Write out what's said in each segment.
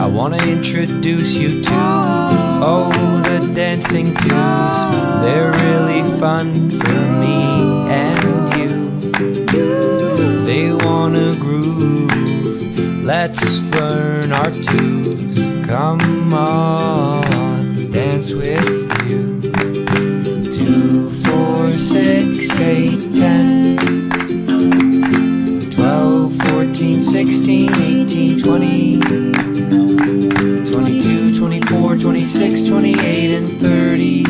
I wanna introduce you to, oh, the dancing twos. They're really fun for me and you. They wanna groove, let's learn our twos. Come on, dance with you. 2, 4, 6, 8, 10, 12, 14, 16, 18, 20, 22, 24, 26, 28, and 30,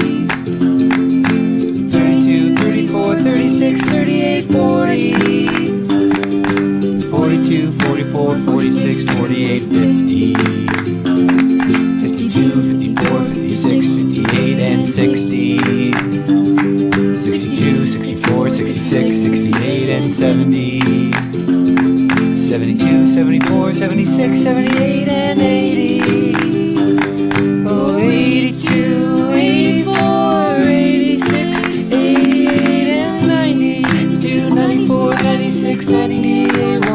32, 34, 36, 38, 40, 42, 44, 46, 48, 50, 52, 54, 56, 58, and 60, 62, 64, 66, 68, and 70, 72, 74, 76, 78, and 80, oh, 82, 84, 86, 88, and 90, 92, 94, 96, 98,